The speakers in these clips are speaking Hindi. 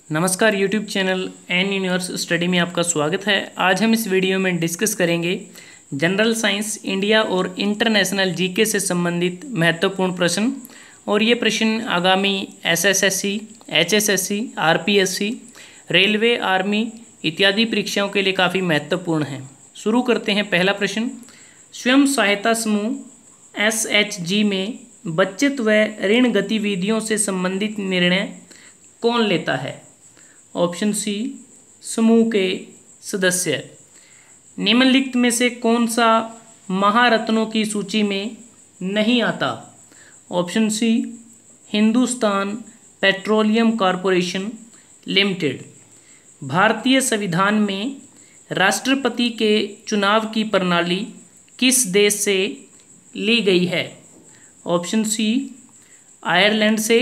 नमस्कार YouTube channel N Universe Study में आपका स्वागत है। आज हम इस वीडियो में डिस्कस करेंगे जनरल साइंस, इंडिया और इंटरनेशनल जीके से संबंधित महत्वपूर्ण प्रश्न। और ये प्रश्न आगामी SSC, HSSC, RPSC, railway, army इत्यादि परीक्षाओं के लिए काफ़ी महत्वपूर्ण हैं। शुरू करते हैं। पहला प्रश्न, स्वयं सहायता समूह एसएचजी में बचत व ऋण गतिविधियों से संबंधित निर्णय कौन लेता है? ऑप्शन सी, समूह के सदस्य। निम्नलिखित में से कौन सा महारत्नों की सूची में नहीं आता? Option C, Hindustan Petroleum Corporation Limited. भारतीय संविधान में राष्ट्रपति के चुनाव की प्रणाली किस देश से ली गई है? ऑप्शन सी, आयरलैंड से।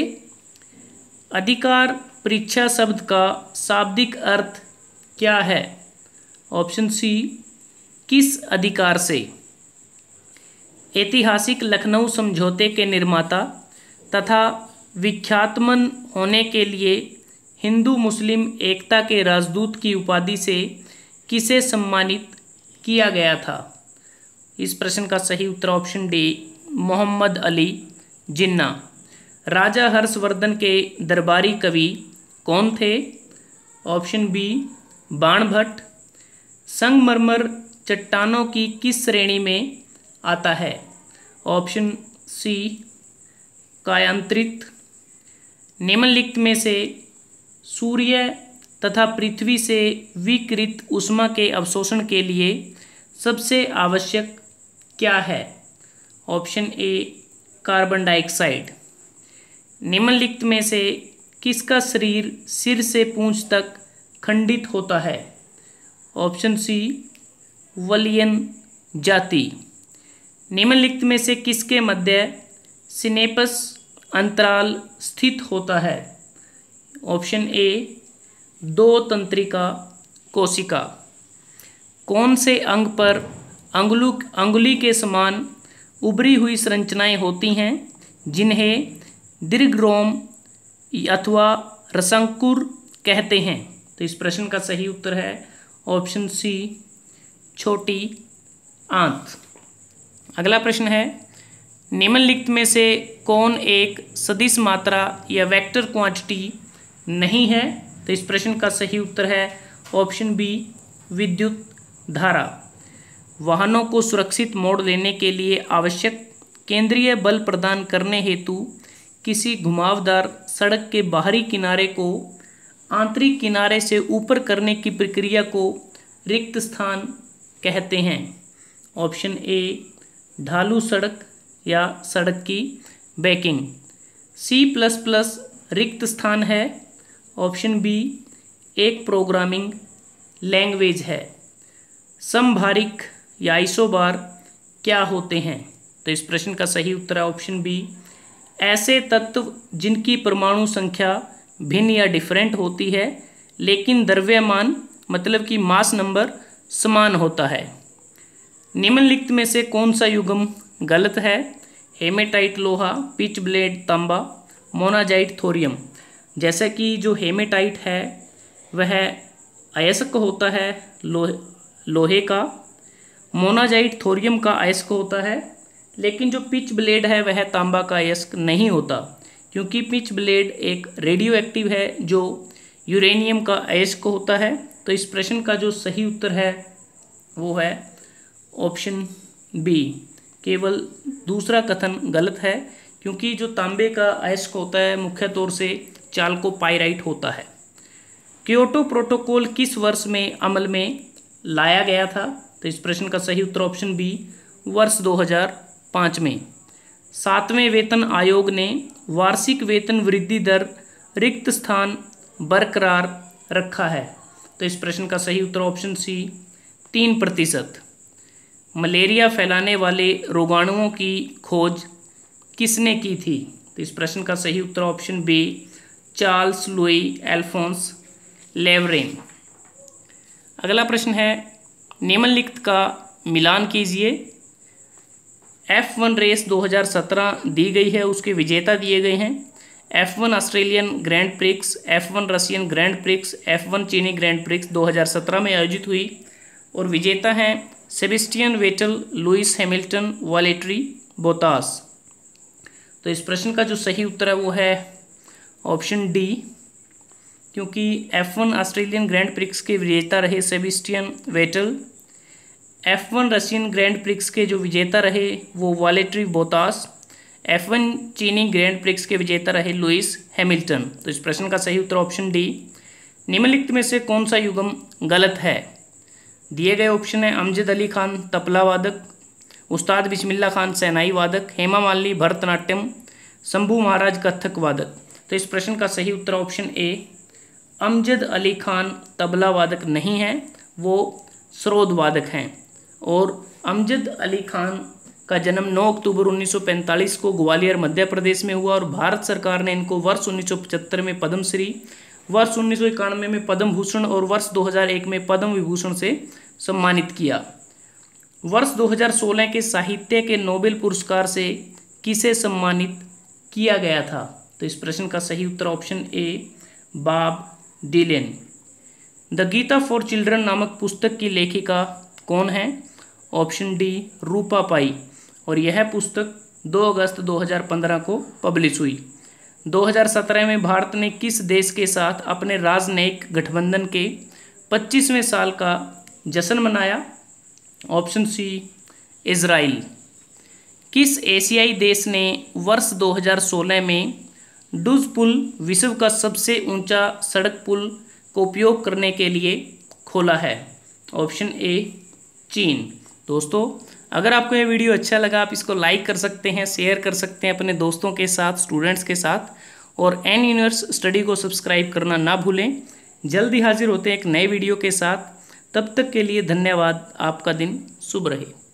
अधिकार परीक्षा शब्द का शाब्दिक अर्थ क्या है? ऑप्शन सी, किस अधिकार से। ऐतिहासिक लखनऊ समझौते के निर्माता तथा विख्यातमन होने के लिए हिंदू मुस्लिम एकता के राजदूत की उपाधि से किसे सम्मानित किया गया था? इस प्रश्न का सही उत्तर ऑप्शन डी, मोहम्मद अली जिन्ना। राजा हर्षवर्धन के दरबारी कवि कौन थे? Option B, Banabhatta. संगमरमर चट्टानों की किस श्रेणी में आता है? ऑप्शन सी, कायांतरित। निम्नलिखित में से सूर्य तथा पृथ्वी से विकिरित ऊष्मा के अवशोषण के लिए सबसे आवश्यक क्या है? Option A, carbon dioxide. निम्नलिखित में से किसका शरीर सिर से पूंछ तक खंडित होता है? ऑप्शन सी, वलियन जाति। निम्नलिखित में से किसके मध्य सिनेपस अंतराल स्थित होता है? ऑप्शन ए, दो तंत्रिका कोशिका। कौन से अंग पर अंगुली के समान उभरी हुई संरचनाएं होती हैं जिन्हें दीर्घरोम अथवा रसंकुर कहते हैं? तो इस प्रश्न का सही उत्तर है ऑप्शन सी, छोटी आंत। अगला प्रश्न है, निम्नलिखित में से कौन एक सदिश मात्रा या वेक्टर क्वांटिटी नहीं है? तो इस प्रश्न का सही उत्तर है ऑप्शन बी, विद्युत धारा। वाहनों को सुरक्षित मोड़ लेने के लिए आवश्यक केंद्रीय बल प्रदान करने हेतु किसी घुमावदार सड़क के बाहरी किनारे को आंतरिक किनारे से ऊपर करने की प्रक्रिया को रिक्त स्थान कहते हैं? ऑप्शन ए, ढालू सड़क या सड़क की बैकिंग। C++ रिक्त स्थान है। ऑप्शन बी, एक प्रोग्रामिंग लैंग्वेज है। समभारिक या आइसोबार क्या होते हैं? तो इस प्रश्न का सही उत्तर है ऑप्शन बी, ऐसे तत्व जिनकी परमाणु संख्या भिन्न या डिफरेंट होती है लेकिन द्रव्यमान मतलब कि मास नंबर समान होता है। निम्नलिखित में से कौन सा युग्म गलत है? हेमेटाइट लोहा, पिच ब्लेड तांबा, मोनाजाइट थोरियम। जैसा कि जो हेमेटाइट है वह अयस्क होता है लोहे का, मोनाजाइट थोरियम का अयस्क होता है, लेकिन जो पिच ब्लेड है वह तांबा का अयस्क नहीं होता क्योंकि पिच ब्लेड एक रेडियो एक्टिव है जो यूरेनियम का अयस्क होता है। तो इस प्रश्न का जो सही उत्तर है वो है ऑप्शन बी, केवल दूसरा कथन गलत है क्योंकि जो तांबे का अयस्क होता है मुख्य तौर से चाल्कोपाइराइट होता है। क्योटो प्रोटोकॉल किस वर्ष में अमल में लाया गया था? तो इस प्रश्न का सही उत्तर ऑप्शन बी, वर्ष 2005 में। 7वें वेतन आयोग ने वार्षिक वेतन वृद्धि दर रिक्त स्थान बरकरार रखा है। तो इस प्रश्न का सही उत्तर ऑप्शन सी, 3%। मलेरिया फैलाने वाले रोगाणुओं की खोज किसने की थी? तो इस प्रश्न का सही उत्तर option B, Charles Louis Alphonse Laveran. अगला प्रश्न है, निम्नलिखित का मिलान कीजिए। F1 रेस 2017 दी गई है, उसके विजेता दिए गए हैं। F1 Australian Grand Prix, F1 Russian Grand Prix, F1 चीनी ग्रैंड प्रिक्स 2017 में आयोजित हुई और विजेता हैं Sebastian Vettel, Lewis Hamilton, Valtteri Bottas. तो इस प्रश्न का जो सही उत्तर है वो है ऑप्शन डी, क्योंकि F1 ऑस्ट्रेलियन ग्रैंड प्रिक्स के विजेता रहे Sebastian Vettel, F1 Russian Grand Prix के जो विजेता रहे वो वालेटरी बोतास, F1 चीनी ग्रैंड प्रिक्स के विजेता रहे लुइस हैमिल्टन। तो इस प्रश्न का सही उत्तर ऑप्शन डी। निम्नलिखित में से कौन सा युग्म गलत है? दिए गए ऑप्शन है अमजद अली खान तबला वादक, उस्ताद बिस्मिल्लाह खान शहनाई वादक, हेमा मालिनी भरतनाट्यम, शंभू महाराज कथक वादक। तो इस प्रश्न का सही उत्तर ऑप्शन ए, अमजद अली खान तबला वादक नहीं है, वो सरोद वादक हैं। और अमजद अली खान का जन्म 9 अक्टूबर 1945 को ग्वालियर मध्य प्रदेश में हुआ और भारत सरकार ने इनको वर्ष 1975 में पद्मश्री, वर्ष 1991 में पद्म भूषण और वर्ष 2001 में पद्म विभूषण से सम्मानित किया। वर्ष 2016 के साहित्य के नोबेल पुरस्कार से किसे सम्मानित किया गया था? तो इस प्रश्न का सही उत्तर option A, Bob Dylan. The Gita for Children नामक पुस्तक की लेखिका कौन है? Option D, Roopa Pai. और यह पुस्तक 2 अगस्त 2015 को पब्लिश हुई। 2017 में भारत ने किस देश के साथ अपने राजनयिक गठबंधन के 25वें साल का जश्न मनाया? Option C, Israel. किस एशियाई देश ने वर्ष 2016 में डुज पुल विश्व का सबसे ऊंचा सड़क पुल को उपयोग करने के लिए खोला है? ऑप्शन ए, चीन। दोस्तों, अगर आपको यह वीडियो अच्छा लगा आप इसको लाइक कर सकते हैं, शेयर कर सकते हैं अपने दोस्तों के साथ, स्टूडेंट्स के साथ, और एन यूनिवर्स स्टडी को सब्सक्राइब करना ना भूलें। जल्दी हाजिर होते हैं एक नए वीडियो के साथ। तब तक के लिए धन्यवाद। आपका दिन शुभ रहे।